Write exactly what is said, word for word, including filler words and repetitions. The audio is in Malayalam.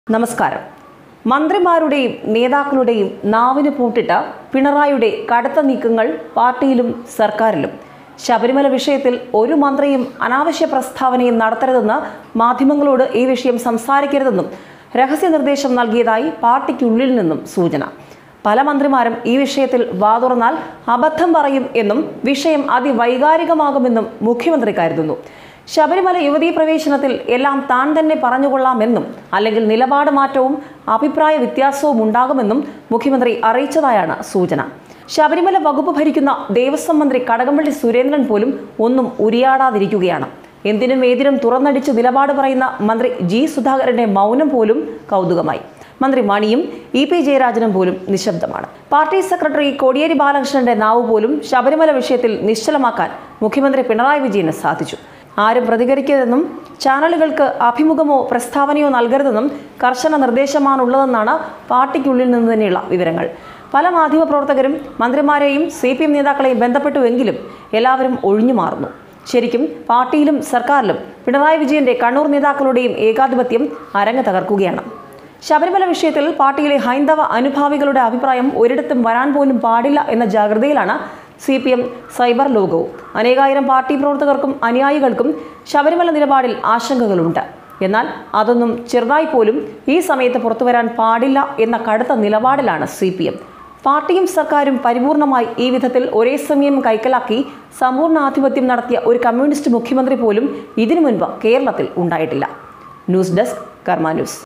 നമസ്കാരം. മന്ത്രിമാരുടെയും നേതാക്കളുടെയും നാവിന് പൂട്ടിട്ട പിണറായിയുടെ കടുത്ത നീക്കങ്ങൾ പാർട്ടിയിലും സർക്കാരിലും. ശബരിമല വിഷയത്തിൽ ഒരു മന്ത്രിയും അനാവശ്യ പ്രസ്താവനയും നടത്തരുതെന്ന് മാധ്യമങ്ങളോട് ഈ വിഷയം സംസാരിക്കരുതെന്നും രഹസ്യ നിർദ്ദേശം നൽകിയതായി പാർട്ടിക്കുള്ളിൽ നിന്നും സൂചന. പല മന്ത്രിമാരും ഈ വിഷയത്തിൽ വാതുറന്നാൽ അബദ്ധം പറയും എന്നും വിഷയം അതിവൈകാരികമാകുമെന്നും മുഖ്യമന്ത്രി കരുതുന്നു. ശബരിമല യുവതീ പ്രവേശനത്തിൽ എല്ലാം താൻ തന്നെ പറഞ്ഞുകൊള്ളാമെന്നും അല്ലെങ്കിൽ നിലപാട് മാറ്റവും അഭിപ്രായ വ്യത്യാസവും ഉണ്ടാകുമെന്നും മുഖ്യമന്ത്രി അറിയിച്ചതായാണ് സൂചന. ശബരിമല വകുപ്പ് ഭരിക്കുന്ന ദേവസ്വം മന്ത്രി കടകംപള്ളി സുരേന്ദ്രൻ പോലും ഒന്നും ഉരിയാടാതിരിക്കുകയാണ്. എന്തിനും ഏതിനും തുറന്നടിച്ച് നിലപാട് പറയുന്ന മന്ത്രി ജി സുധാകരന്റെ മൗനം പോലും കൗതുകമായി. മന്ത്രി മണിയും ഇ പി ജയരാജനും പോലും നിശബ്ദമാണ്. പാർട്ടി സെക്രട്ടറി കോടിയേരി ബാലകൃഷ്ണന്റെ നാവ് പോലും ശബരിമല വിഷയത്തിൽ നിശ്ചലമാക്കാൻ മുഖ്യമന്ത്രി പിണറായി വിജയന് സാധിച്ചു. ആരും പ്രതികരിക്കരുതെന്നും ചാനലുകൾക്ക് അഭിമുഖമോ പ്രസ്താവനയോ നൽകരുതെന്നും കർശന നിർദ്ദേശമാണുള്ളതെന്നാണ് പാർട്ടിക്കുള്ളിൽ നിന്ന് തന്നെയുള്ള വിവരങ്ങൾ. പല മാധ്യമപ്രവർത്തകരും മന്ത്രിമാരെയും സി പി എം നേതാക്കളെയും ബന്ധപ്പെട്ടുവെങ്കിലും എല്ലാവരും ഒഴിഞ്ഞു മാറുന്നു. ശരിക്കും പാർട്ടിയിലും സർക്കാരിലും പിണറായി വിജയന്റെ കണ്ണൂർ നേതാക്കളുടെയും ഏകാധിപത്യം അരങ്ങ് തകർക്കുകയാണ്. ശബരിമല വിഷയത്തിൽ പാർട്ടിയിലെ ഹൈന്ദവ അനുഭാവികളുടെ അഭിപ്രായം ഒരിടത്തും വരാൻ പോലും പാടില്ല എന്ന ജാഗ്രതയിലാണ് സി പി എം സൈബർ ലോകവും. അനേകായിരം പാർട്ടി പ്രവർത്തകർക്കും അനുയായികൾക്കും ശബരിമല നിലപാടിൽ ആശങ്കകളുണ്ട്. എന്നാൽ അതൊന്നും ചെറുതായി പോലും ഈ സമയത്ത് പുറത്തുവരാൻ പാടില്ല എന്ന കടുത്ത നിലപാടിലാണ് സി പി എം. പാർട്ടിയും സർക്കാരും പരിപൂർണമായി ഈ വിധത്തിൽ ഒരേ സമയം കൈക്കലാക്കി സമ്പൂർണ്ണ ആധിപത്യം നടത്തിയ ഒരു കമ്മ്യൂണിസ്റ്റ് മുഖ്യമന്ത്രി പോലും ഇതിനു മുൻപ് കേരളത്തിൽ ഉണ്ടായിട്ടില്ല. News desk Karma news.